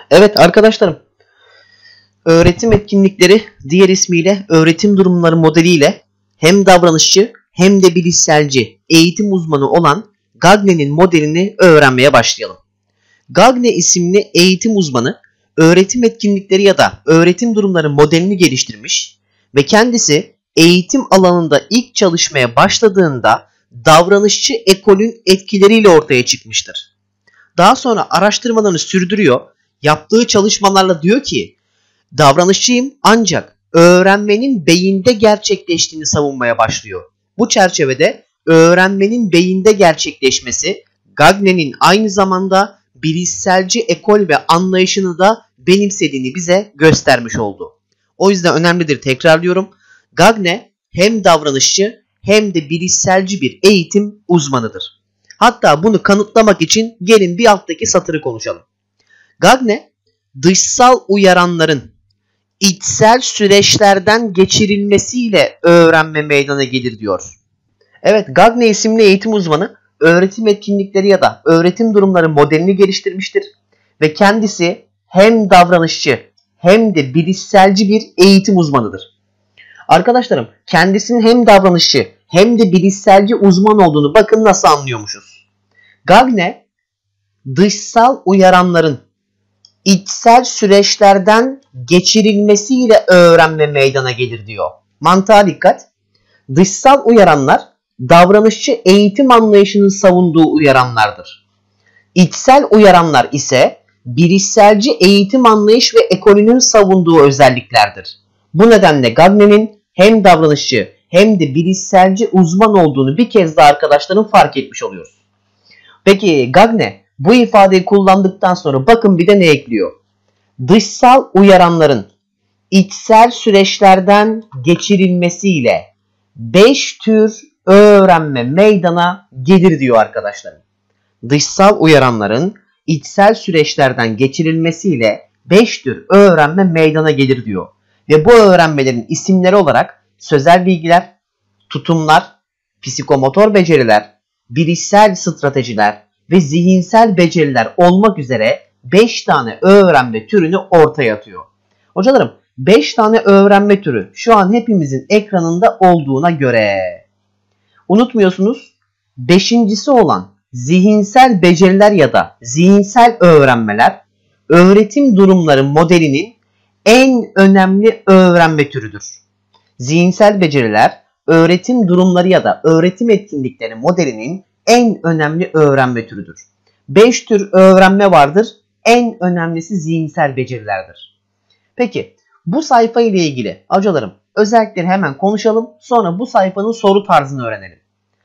Evet arkadaşlarım, öğretim etkinlikleri diğer ismiyle öğretim durumları modeliyle hem davranışçı hem de bilişselci eğitim uzmanı olan Gagne'nin modelini öğrenmeye başlayalım. Gagne isimli eğitim uzmanı öğretim etkinlikleri ya da öğretim durumları modelini geliştirmiş ve kendisi eğitim alanında ilk çalışmaya başladığında davranışçı ekolün etkileriyle ortaya çıkmıştır. Daha sonra araştırmalarını sürdürüyor. Yaptığı çalışmalarla diyor ki davranışçıyım ancak öğrenmenin beyinde gerçekleştiğini savunmaya başlıyor. Bu çerçevede öğrenmenin beyinde gerçekleşmesi Gagne'nin aynı zamanda bilişselci ekol ve anlayışını da benimsediğini bize göstermiş oldu. O yüzden önemlidir, tekrarlıyorum. Gagne hem davranışçı hem de bilişselci bir eğitim uzmanıdır. Hatta bunu kanıtlamak için gelin bir alttaki satırı konuşalım. Gagne, dışsal uyaranların içsel süreçlerden geçirilmesiyle öğrenme meydana gelir diyor. Evet, Gagne isimli eğitim uzmanı öğretim etkinlikleri ya da öğretim durumları modelini geliştirmiştir ve kendisi hem davranışçı hem de bilişselci bir eğitim uzmanıdır. Arkadaşlarım, kendisinin hem davranışçı hem de bilişselci uzman olduğunu bakın nasıl anlıyormuşuz. Gagne, dışsal uyaranların içsel süreçlerden geçirilmesiyle öğrenme meydana gelir diyor. Mantığa dikkat. Dışsal uyaranlar davranışçı eğitim anlayışının savunduğu uyaranlardır. İçsel uyaranlar ise bilişselci eğitim anlayış ve ekolünün savunduğu özelliklerdir. Bu nedenle Gagne'nin hem davranışçı hem de bilişselci uzman olduğunu bir kez daha arkadaşların fark etmiş oluyoruz. Peki Gagne bu ifadeyi kullandıktan sonra bakın bir de ne ekliyor? Dışsal uyaranların içsel süreçlerden geçirilmesiyle 5 tür öğrenme meydana gelir diyor arkadaşlarım. Dışsal uyaranların içsel süreçlerden geçirilmesiyle 5 tür öğrenme meydana gelir diyor. Ve bu öğrenmelerin isimleri olarak sözel bilgiler, tutumlar, psikomotor beceriler, bilişsel stratejiler ve zihinsel beceriler olmak üzere 5 tane öğrenme türünü ortaya atıyor. Hocalarım, 5 tane öğrenme türü şu an hepimizin ekranında olduğuna göre unutmuyorsunuz, 5.'si olan zihinsel beceriler ya da zihinsel öğrenmeler öğretim durumları modelinin en önemli öğrenme türüdür. Zihinsel beceriler öğretim durumları ya da öğretim etkinlikleri modelinin en önemli öğrenme türüdür. 5 tür öğrenme vardır. En önemlisi zihinsel becerilerdir. Peki bu sayfa ile ilgili hocalarım özellikleri hemen konuşalım. Sonra bu sayfanın soru tarzını öğrenelim.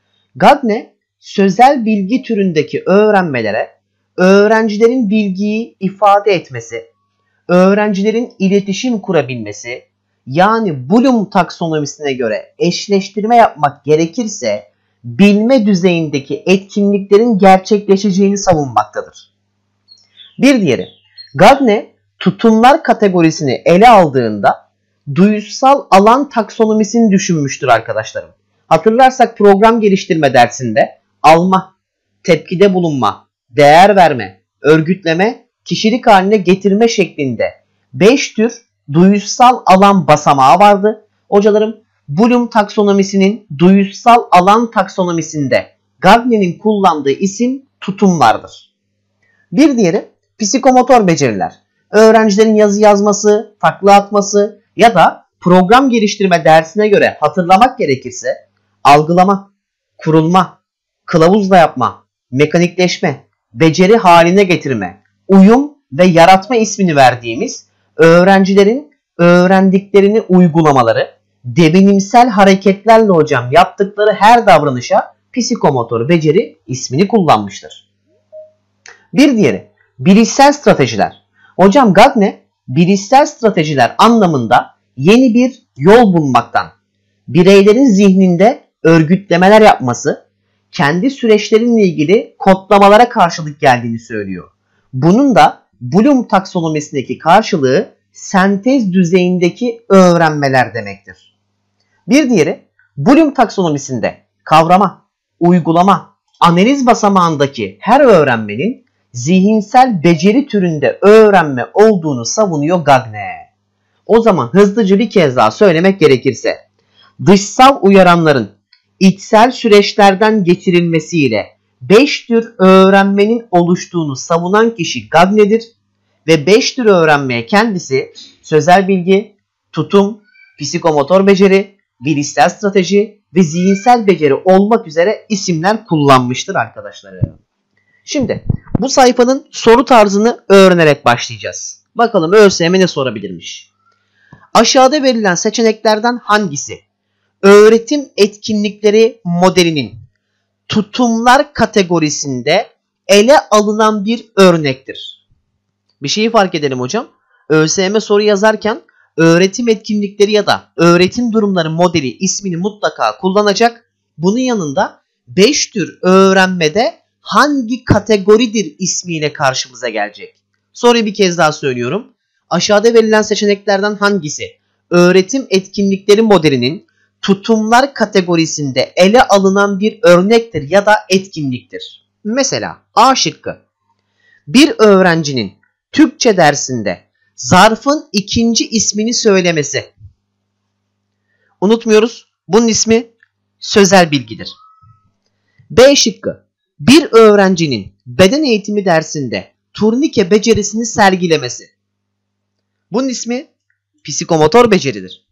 Gagne sözel bilgi türündeki öğrenmelere öğrencilerin bilgiyi ifade etmesi, öğrencilerin iletişim kurabilmesi, yani Bloom taksonomisine göre eşleştirme yapmak gerekirse bilme düzeyindeki etkinliklerin gerçekleşeceğini savunmaktadır. Bir diğeri, Gagne tutumlar kategorisini ele aldığında duyusal alan taksonomisini düşünmüştür arkadaşlarım. Hatırlarsak program geliştirme dersinde alma, tepkide bulunma, değer verme, örgütleme, kişilik haline getirme şeklinde 5 tür duyusal alan basamağı vardı. Hocalarım, Bloom taksonomisinin duyusal alan taksonomisinde Gagne'nin kullandığı isim tutumlardır. Bir diğeri psikomotor beceriler. Öğrencilerin yazı yazması, takla atması ya da program geliştirme dersine göre hatırlamak gerekirse algılama, kurulma, kılavuzla yapma, mekanikleşme, beceri haline getirme, uyum ve yaratma ismini verdiğimiz öğrencilerin öğrendiklerini uygulamaları, devinimsel hareketlerle hocam yaptıkları her davranışa psikomotor beceri ismini kullanmıştır. Bir diğeri bilişsel stratejiler. Hocam Gagne bilişsel stratejiler anlamında yeni bir yol bulmaktan, bireylerin zihninde örgütlemeler yapması, kendi süreçlerinle ilgili kodlamalara karşılık geldiğini söylüyor. Bunun da Bloom taksonomisindeki karşılığı sentez düzeyindeki öğrenmeler demektir. Bir diğeri Bloom taksonomisinde kavrama, uygulama, analiz basamağındaki her öğrenmenin zihinsel beceri türünde öğrenme olduğunu savunuyor Gagne. O zaman hızlıca bir kez daha söylemek gerekirse, dışsal uyaranların içsel süreçlerden geçirilmesiyle 5 tür öğrenmenin oluştuğunu savunan kişi Gagne'dir ve 5 tür öğrenmeye kendisi sözel bilgi, tutum, psikomotor beceri, bilişsel strateji ve zihinsel beceri olmak üzere isimler kullanmıştır arkadaşlarım. Şimdi bu sayfanın soru tarzını öğrenerek başlayacağız. Bakalım ÖSYM ne sorabilirmiş? Aşağıda verilen seçeneklerden hangisi öğretim etkinlikleri modelinin tutumlar kategorisinde ele alınan bir örnektir? Bir şeyi fark edelim hocam. ÖSYM soru yazarken öğretim etkinlikleri ya da öğretim durumları modeli ismini mutlaka kullanacak. Bunun yanında 5 tür öğrenmede hangi kategoridir ismiyle karşımıza gelecek. Soruyu bir kez daha söylüyorum. Aşağıda verilen seçeneklerden hangisi öğretim etkinlikleri modelinin tutumlar kategorisinde ele alınan bir örnektir ya da etkinliktir? Mesela A şıkkı. Bir öğrencinin Türkçe dersinde zarfın ikinci ismini söylemesi. Unutmuyoruz, bunun ismi sözel bilgidir. B şıkkı. Bir öğrencinin beden eğitimi dersinde turnike becerisini sergilemesi. Bunun ismi psikomotor beceridir.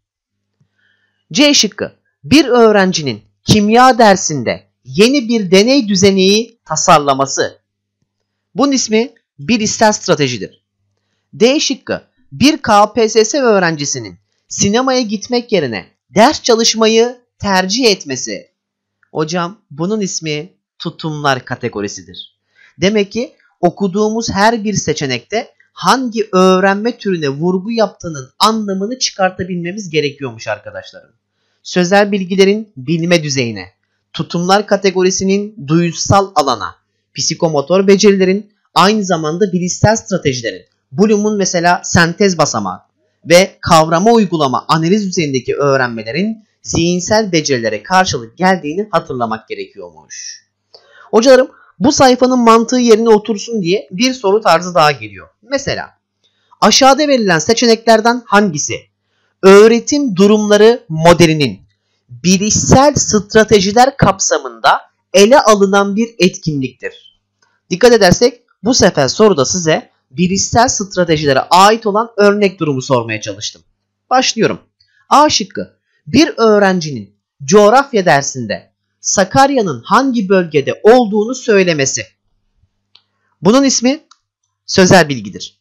C şıkkı. Bir öğrencinin kimya dersinde yeni bir deney düzeneği tasarlaması. Bunun ismi bilişsel stratejidir. D şıkkı. Bir KPSS öğrencisinin sinemaya gitmek yerine ders çalışmayı tercih etmesi. Hocam bunun ismi tutumlar kategorisidir. Demek ki okuduğumuz her bir seçenekte hangi öğrenme türüne vurgu yaptığının anlamını çıkartabilmemiz gerekiyormuş arkadaşlarım. Sözel bilgilerin bilme düzeyine, tutumlar kategorisinin duyusal alana, psikomotor becerilerin aynı zamanda bilişsel stratejilerin, Bloom'un mesela sentez basamağı ve kavrama uygulama analiz düzeyindeki öğrenmelerin zihinsel becerilere karşılık geldiğini hatırlamak gerekiyormuş. Hocalarım bu sayfanın mantığı yerine otursun diye bir soru tarzı daha geliyor. Mesela aşağıda verilen seçeneklerden hangisi öğretim durumları modelinin bilişsel stratejiler kapsamında ele alınan bir etkinliktir? Dikkat edersek bu sefer soruda size bilişsel stratejilere ait olan örnek durumu sormaya çalıştım. Başlıyorum. A şıkkı. Bir öğrencinin coğrafya dersinde Sakarya'nın hangi bölgede olduğunu söylemesi. Bunun ismi sözel bilgidir.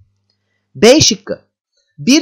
B şıkkı. Bir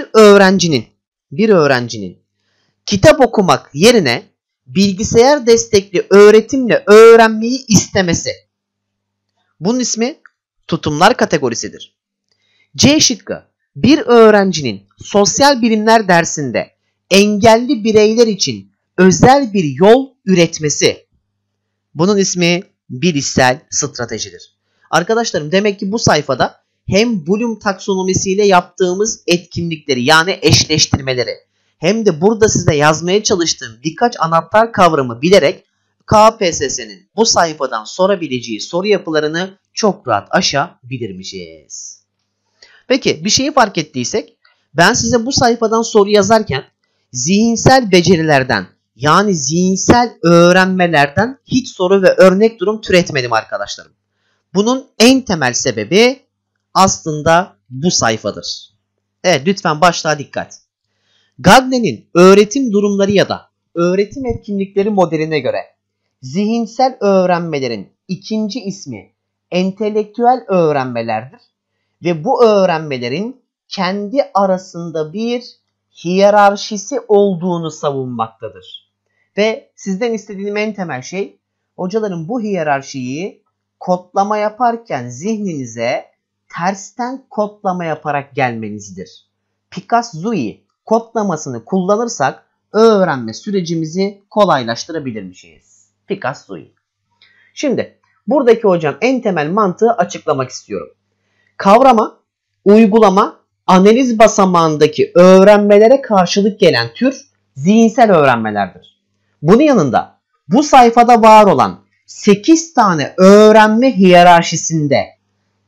öğrencinin kitap okumak yerine bilgisayar destekli öğretimle öğrenmeyi istemesi. Bunun ismi tutumlar kategorisidir. C şıkkı. Bir öğrencinin sosyal bilimler dersinde engelli bireyler için özel bir yol üretmesi. Bunun ismi bilişsel stratejidir. Arkadaşlarım demek ki bu sayfada hem Bloom taksonomisiyle yaptığımız etkinlikleri yani eşleştirmeleri hem de burada size yazmaya çalıştığım birkaç anahtar kavramı bilerek KPSS'nin bu sayfadan sorabileceği soru yapılarını çok rahat aşabilirmişiz. Peki bir şeyi fark ettiysek ben size bu sayfadan soru yazarken zihinsel becerilerden yani zihinsel öğrenmelerden hiç soru ve örnek durum türetmedim arkadaşlarım. Bunun en temel sebebi aslında bu sayfadır. Evet lütfen başlığa dikkat. Gagne'nin öğretim durumları ya da öğretim etkinlikleri modeline göre zihinsel öğrenmelerin ikinci ismi entelektüel öğrenmelerdir ve bu öğrenmelerin kendi arasında bir hiyerarşisi olduğunu savunmaktadır. Ve sizden istediğim en temel şey hocaların bu hiyerarşiyi kodlama yaparken zihninize tersten kodlama yaparak gelmenizdir. Picasso-Zui kodlamasını kullanırsak öğrenme sürecimizi kolaylaştırabilirmişiz. Picasso-Zui. Şimdi buradaki hocam en temel mantığı açıklamak istiyorum. Kavrama, uygulama, analiz basamağındaki öğrenmelere karşılık gelen tür zihinsel öğrenmelerdir. Bunun yanında bu sayfada var olan 8 tane öğrenme hiyerarşisinde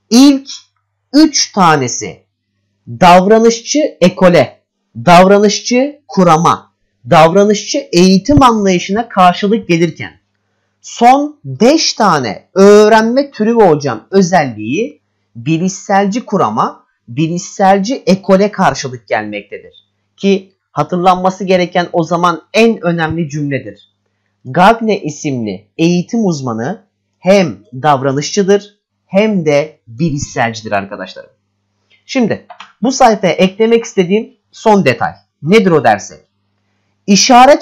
İlk 3 tanesi davranışçı ekole, davranışçı kurama, davranışçı eğitim anlayışına karşılık gelirken son 5 tane öğrenme türü ve hocam özelliği bilişselci kurama, bilişselci ekole karşılık gelmektedir. Ki hatırlanması gereken o zaman en önemli cümledir. Gagne isimli eğitim uzmanı hem davranışçıdır hem de bilişselcidir arkadaşlarım. Şimdi bu sayfaya eklemek istediğim son detay nedir o dersek? İşaret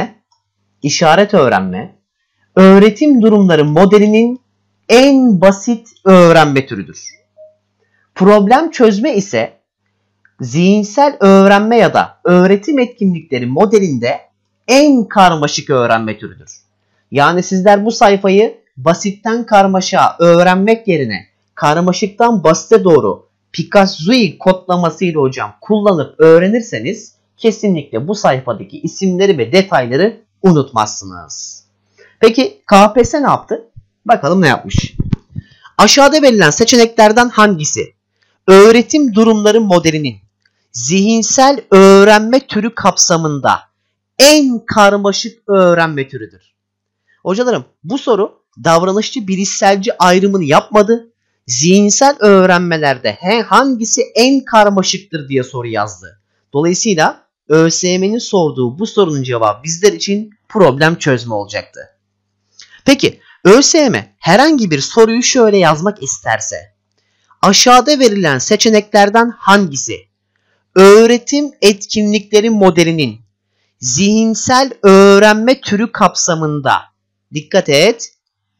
öğrenme, öğretim durumları modelinin en basit öğrenme türüdür. Problem çözme ise zihinsel öğrenme ya da öğretim etkinlikleri modelinde en karmaşık öğrenme türüdür. Yani sizler bu sayfayı basitten karmaşa öğrenmek yerine karmaşıktan basite doğru Picasso kodlamasıyla hocam kullanıp öğrenirseniz kesinlikle bu sayfadaki isimleri ve detayları unutmazsınız. Peki KPSS ne yaptı? Bakalım ne yapmış. Aşağıda verilen seçeneklerden hangisi öğretim durumları modelinin zihinsel öğrenme türü kapsamında en karmaşık öğrenme türüdür? Hocalarım bu soru davranışçı bilişselci ayrımını yapmadı. Zihinsel öğrenmelerde hangisi en karmaşıktır diye soru yazdı. Dolayısıyla ÖSYM'nin sorduğu bu sorunun cevabı bizler için problem çözme olacaktı. Peki ÖSYM herhangi bir soruyu şöyle yazmak isterse aşağıda verilen seçeneklerden hangisi öğretim etkinlikleri modelinin zihinsel öğrenme türü kapsamında dikkat et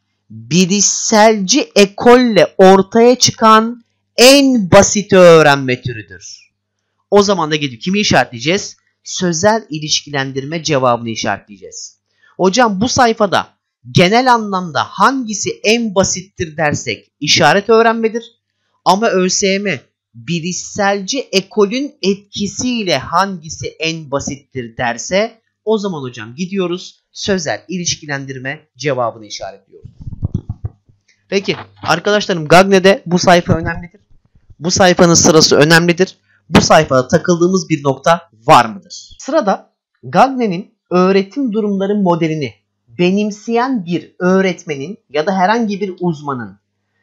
bilişselci ekolle ortaya çıkan en basit öğrenme türüdür. O zaman da gidip kimi işaretleyeceğiz? Sözel ilişkilendirme cevabını işaretleyeceğiz. Hocam bu sayfada genel anlamda hangisi en basittir dersek işaret öğrenmedir. Ama ÖSYM bilişselci ekolün etkisiyle hangisi en basittir derse o zaman hocam gidiyoruz sözel ilişkilendirme cevabını işaretliyoruz. Peki arkadaşlarım Gagne'de bu sayfa önemlidir. Bu sayfanın sırası önemlidir. Bu sayfada takıldığımız bir nokta var mıdır? Sırada Gagne'nin öğretim durumları modelini benimseyen bir öğretmenin ya da herhangi bir uzmanın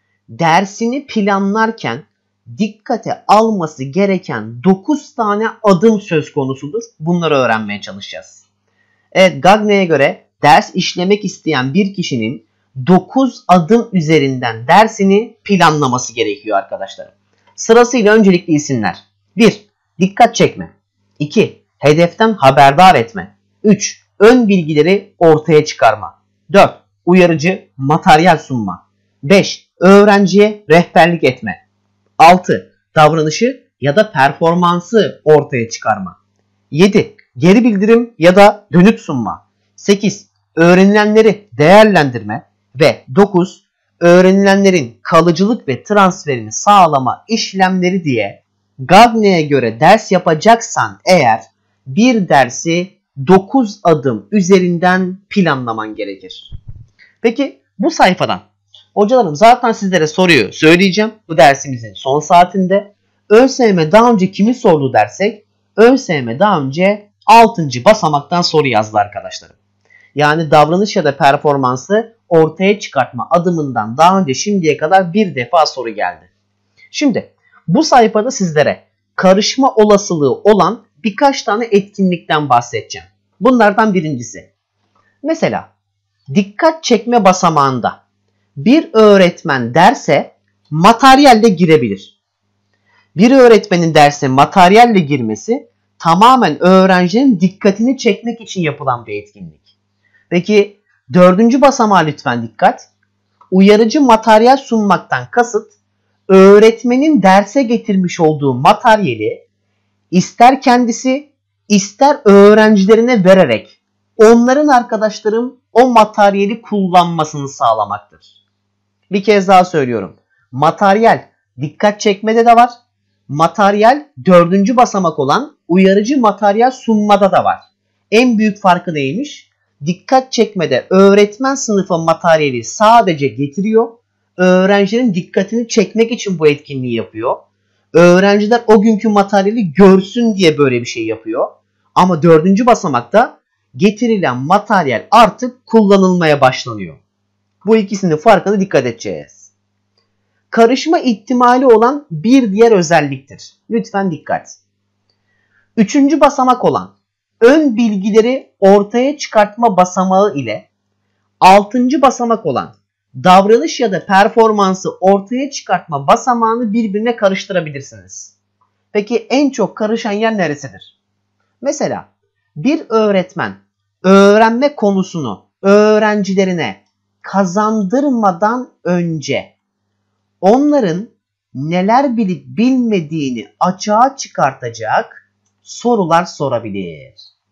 dersini planlarken dikkate alması gereken 9 tane adım söz konusudur. Bunları öğrenmeye çalışacağız. Evet Gagne'ye göre ders işlemek isteyen bir kişinin 9 adım üzerinden dersini planlaması gerekiyor arkadaşlar. Sırasıyla öncelikli isimler. 1. Dikkat çekme. 2. Hedeften haberdar etme. 3. Ön bilgileri ortaya çıkarma. 4. Uyarıcı materyal sunma. 5. Öğrenciye rehberlik etme. 6. Davranışı ya da performansı ortaya çıkarma. 7. Geri bildirim ya da dönüt sunma. 8. Öğrenilenleri değerlendirme. Ve 9. Öğrenilenlerin kalıcılık ve transferini sağlama işlemleri diye Gagne'ye göre ders yapacaksan eğer bir dersi 9 adım üzerinden planlaman gerekir. Peki bu sayfadan hocalarım zaten sizlere soruyu söyleyeceğim bu dersimizin son saatinde. ÖSYM daha önce kimi sordu dersek ÖSYM daha önce 6. basamaktan soru yazdı arkadaşlarım. Yani davranış ya da performansı ortaya çıkartma adımından daha önce şimdiye kadar bir defa soru geldi. Şimdi bu sayfada sizlere karışma olasılığı olan birkaç tane etkinlikten bahsedeceğim. Bunlardan birincisi. Mesela dikkat çekme basamağında bir öğretmen derse materyalle girebilir. Bir öğretmenin derse materyalle girmesi tamamen öğrencinin dikkatini çekmek için yapılan bir etkinlik. Peki 4. basamağa lütfen dikkat. Uyarıcı materyal sunmaktan kasıt öğretmenin derse getirmiş olduğu materyali ister kendisi ister öğrencilerine vererek onların arkadaşlarım o materyali kullanmasını sağlamaktır. Bir kez daha söylüyorum. Materyal dikkat çekmede de var. Materyal 4. basamak olan uyarıcı materyal sunmada da var. En büyük farkı neymiş? Dikkat çekmede öğretmen sınıfa materyali sadece getiriyor. öğrencilerin dikkatini çekmek için bu etkinliği yapıyor. Öğrenciler o günkü materyali görsün diye böyle bir şey yapıyor. Ama 4. basamakta getirilen materyal artık kullanılmaya başlanıyor. Bu ikisinin farkına dikkat edeceğiz. Karışma ihtimali olan bir diğer özelliktir. Lütfen dikkat. 3. basamak olan ön bilgileri ortaya çıkartma basamağı ile 6. basamak olan davranış ya da performansı ortaya çıkartma basamağını birbirine karıştırabilirsiniz. Peki en çok karışan yer neresidir? Mesela bir öğretmen öğrenme konusunu öğrencilerine kazandırmadan önce onların neler bilip bilmediğini açığa çıkartacak sorular sorabilir.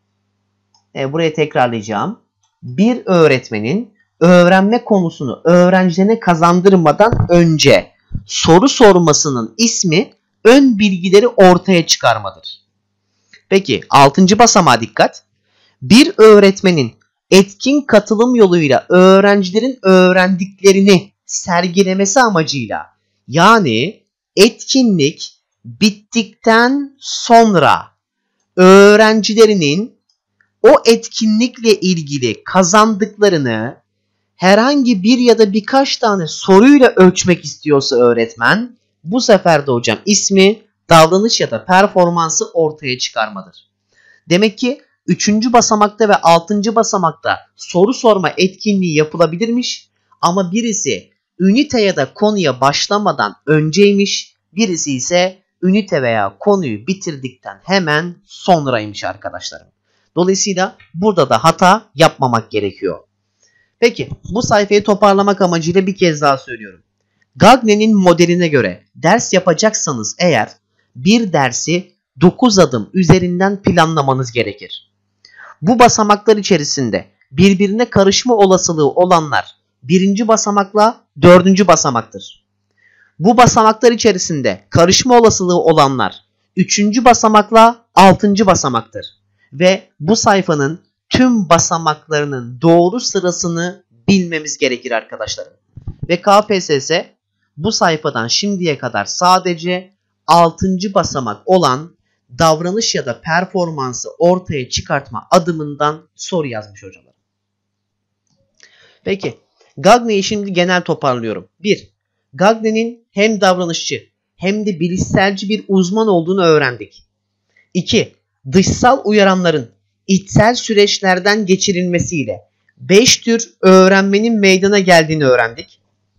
Buraya tekrarlayacağım. Bir öğretmenin öğrenme konusunu öğrencilerine kazandırmadan önce soru sormasının ismi ön bilgileri ortaya çıkarmadır. Peki 6. basamağa dikkat. Bir öğretmenin etkin katılım yoluyla öğrencilerin öğrendiklerini sergilemesi amacıyla, yani etkinlik bittikten sonra öğrencilerinin o etkinlikle ilgili kazandıklarını herhangi bir ya da birkaç tane soruyla ölçmek istiyorsa öğretmen, bu sefer de hocam ismi davranış ya da performansı ortaya çıkarmadır. Demek ki 3. basamakta ve 6. basamakta soru sorma etkinliği yapılabilirmiş ama birisi ünite ya da konuya başlamadan önceymiş, birisi ise ünite veya konuyu bitirdikten hemen sonraymış arkadaşlarım. Dolayısıyla burada da hata yapmamak gerekiyor. Peki bu sayfayı toparlamak amacıyla bir kez daha söylüyorum. Gagne'nin modeline göre ders yapacaksanız eğer bir dersi 9 adım üzerinden planlamanız gerekir. Bu basamaklar içerisinde birbirine karışma olasılığı olanlar 1. basamakla 4. basamaktır. Bu basamaklar içerisinde karışma olasılığı olanlar 3. basamakla 6. basamaktır. Ve bu sayfanın tüm basamaklarının doğru sırasını bilmemiz gerekir arkadaşlarım. Ve KPSS bu sayfadan şimdiye kadar sadece 6. basamak olan davranış ya da performansı ortaya çıkartma adımından soru yazmış hocalar. Peki Gagne'yi şimdi genel toparlıyorum. 1. Gagne'nin hem davranışçı hem de bilişselci bir uzman olduğunu öğrendik. 2. Dışsal uyaranların içsel süreçlerden geçirilmesiyle 5 tür öğrenmenin meydana geldiğini öğrendik.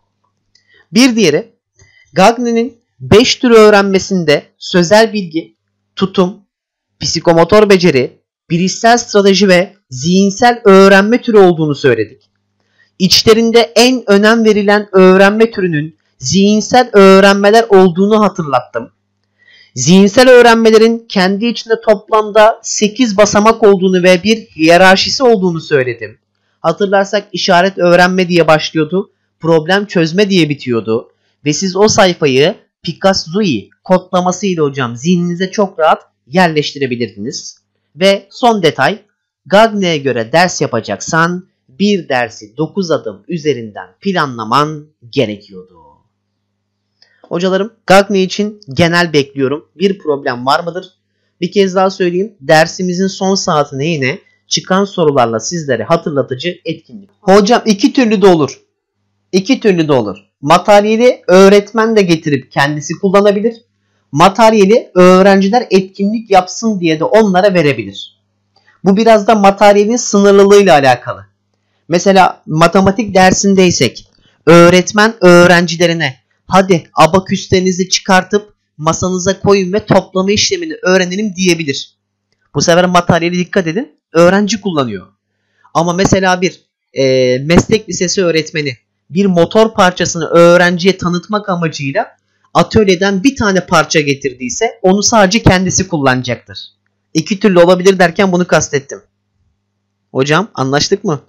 Bir diğeri, Gagne'nin 5 tür öğrenmesinde sözel bilgi, tutum, psikomotor beceri, bilişsel strateji ve zihinsel öğrenme türü olduğunu söyledik. İçlerinde en önem verilen öğrenme türünün zihinsel öğrenmeler olduğunu hatırlattım. Zihinsel öğrenmelerin kendi içinde toplamda 8 basamak olduğunu ve bir hiyerarşisi olduğunu söyledim. Hatırlarsak işaret öğrenme diye başlıyordu, problem çözme diye bitiyordu ve siz o sayfayı Picasso-Zui kodlamasıyla hocam zihninize çok rahat yerleştirebilirdiniz. Ve son detay, Gagne'ye göre ders yapacaksan bir dersi 9 adım üzerinden planlaman gerekiyordu. Hocalarım, Gagne için genel bekliyorum. Bir problem var mıdır? Bir kez daha söyleyeyim. Dersimizin son saatine yine çıkan sorularla sizlere hatırlatıcı etkinlik. Hocam 2 türlü de olur. 2 türlü de olur. Materyali öğretmen de getirip kendisi kullanabilir. Materyali öğrenciler etkinlik yapsın diye de onlara verebilir. Bu biraz da materyalin sınırlılığıyla alakalı. Mesela matematik dersindeysek öğretmen öğrencilerine hadi abaküslerinizi çıkartıp masanıza koyun ve toplama işlemini öğrenelim diyebilir. Bu sefer materyali dikkat edin, öğrenci kullanıyor. Ama mesela bir meslek lisesi öğretmeni bir motor parçasını öğrenciye tanıtmak amacıyla atölyeden bir tane parça getirdiyse onu sadece kendisi kullanacaktır. 2 türlü olabilir derken bunu kastettim. Hocam anlaştık mı?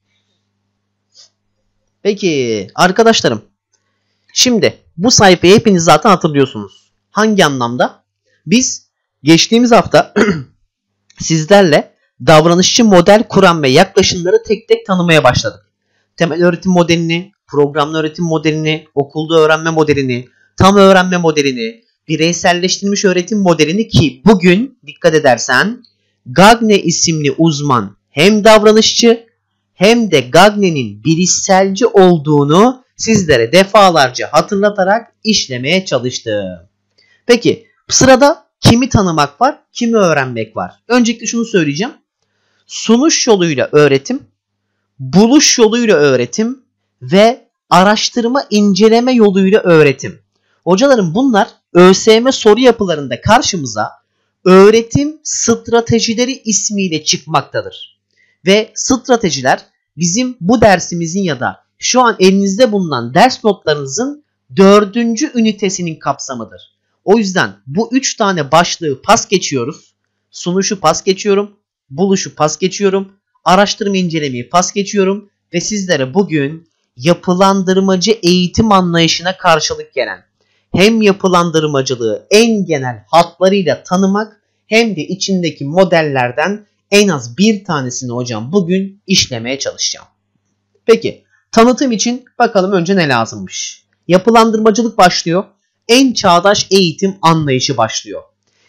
Peki arkadaşlarım. Şimdi bu sayfayı hepiniz zaten hatırlıyorsunuz. Hangi anlamda? Biz geçtiğimiz hafta sizlerle davranışçı model kuran ve yaklaşımları tek tek tanımaya başladık. Temel öğretim modelini, programlı öğretim modelini, okulda öğrenme modelini, tam öğrenme modelini, bireyselleştirilmiş öğretim modelini ki bugün dikkat edersen Gagne isimli uzman hem davranışçı hem de Gagne'nin bilişselci olduğunu sizlere defalarca hatırlatarak işlemeye çalıştım. Peki sırada kimi tanımak var, kimi öğrenmek var? Öncelikle şunu söyleyeceğim. Sunuş yoluyla öğretim, buluş yoluyla öğretim ve araştırma inceleme yoluyla öğretim. Hocalarım bunlar ÖSYM soru yapılarında karşımıza öğretim stratejileri ismiyle çıkmaktadır. Ve stratejiler bizim bu dersimizin ya da şu an elinizde bulunan ders notlarınızın 4. ünitesinin kapsamıdır. O yüzden bu 3 tane başlığı pas geçiyoruz. Sunuşu pas geçiyorum, buluşu pas geçiyorum, araştırma incelemeyi pas geçiyorum ve sizlere bugün yapılandırmacı eğitim anlayışına karşılık gelen hem yapılandırmacılığı en genel hatlarıyla tanımak hem de içindeki modellerden en az bir tanesini hocam bugün işlemeye çalışacağım. Peki tanıtım için bakalım önce ne lazımmış? Yapılandırmacılık başlıyor. En çağdaş eğitim anlayışı başlıyor.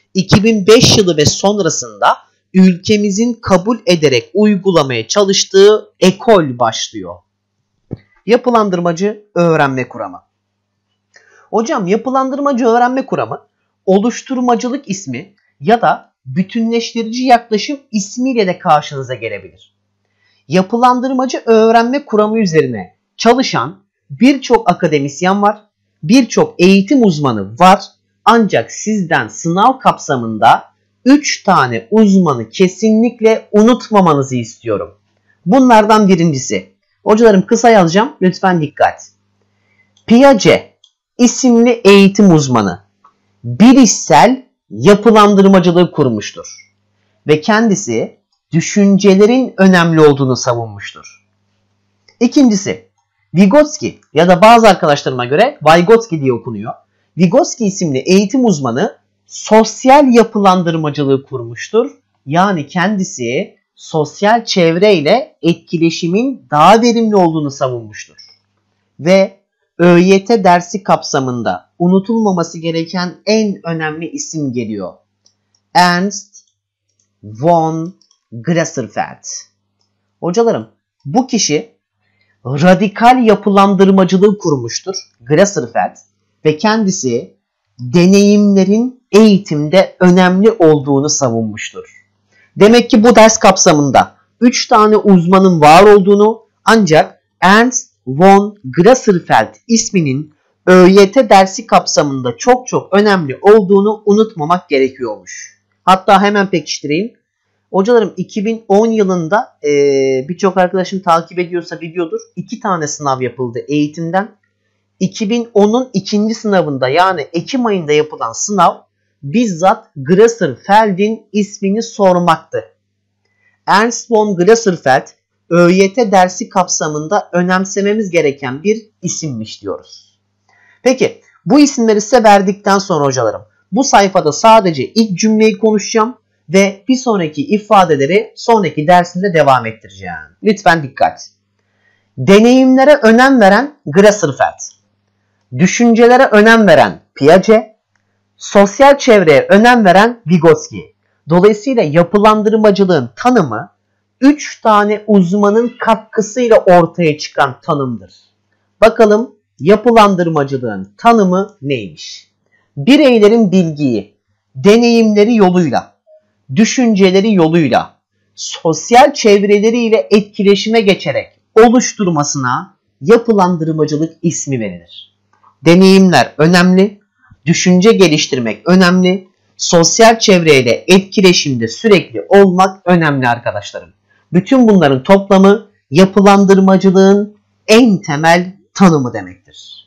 2005 yılı ve sonrasında ülkemizin kabul ederek uygulamaya çalıştığı ekol başlıyor. Yapılandırmacı öğrenme kuramı. Hocam yapılandırmacı öğrenme kuramı oluşturmacılık ismi ya da bütünleştirici yaklaşım ismiyle de karşınıza gelebilir. Yapılandırmacı öğrenme kuramı üzerine çalışan birçok akademisyen var, birçok eğitim uzmanı var ancak sizden sınav kapsamında 3 tane uzmanı kesinlikle unutmamanızı istiyorum. Bunlardan birincisi, hocalarım kısa yazacağım lütfen dikkat. Piaget isimli eğitim uzmanı bilişsel yapılandırmacılığı kurmuştur. Ve kendisi düşüncelerin önemli olduğunu savunmuştur. İkincisi, Vygotsky ya da bazı arkadaşlarıma göre Vygotsky diye okunuyor. Vygotsky isimli eğitim uzmanı sosyal yapılandırmacılığı kurmuştur. Yani kendisi sosyal çevreyle etkileşimin daha verimli olduğunu savunmuştur. Ve ÖYT dersi kapsamında unutulmaması gereken en önemli isim geliyor. Ernst von Glaserfeld. Hocalarım bu kişi radikal yapılandırmacılığı kurmuştur. Glaserfeld ve kendisi deneyimlerin eğitimde önemli olduğunu savunmuştur. Demek ki bu ders kapsamında 3 tane uzmanın var olduğunu ancak Ernst von Glaserfeld isminin ÖYT dersi kapsamında çok önemli olduğunu unutmamak gerekiyormuş. Hatta hemen pekiştireyim. Hocalarım 2010 yılında birçok arkadaşım takip ediyorsa biliyordur. 2 tane sınav yapıldı eğitimden. 2010'un ikinci sınavında yani Ekim ayında yapılan sınav bizzat Glaserfeld'in ismini sormaktı. Ernst von Glaserfeld ÖYT dersi kapsamında önemsememiz gereken bir isimmiş diyoruz. Peki bu isimleri size verdikten sonra hocalarım bu sayfada sadece ilk cümleyi konuşacağım ve bir sonraki ifadeleri sonraki dersimde devam ettireceğim. Lütfen dikkat. Deneyimlere önem veren Glaserfeld, düşüncelere önem veren Piaget, sosyal çevreye önem veren Vygotsky. Dolayısıyla yapılandırmacılığın tanımı 3 tane uzmanın katkısıyla ortaya çıkan tanımdır. Bakalım yapılandırmacılığın tanımı neymiş? Bireylerin bilgiyi, deneyimleri yoluyla, düşünceleri yoluyla, sosyal çevreleriyle etkileşime geçerek oluşturmasına yapılandırmacılık ismi verilir. Deneyimler önemli, düşünce geliştirmek önemli, sosyal çevreyle etkileşimde sürekli olmak önemli arkadaşlarım. Bütün bunların toplamı yapılandırmacılığın en temel tanımı demektir.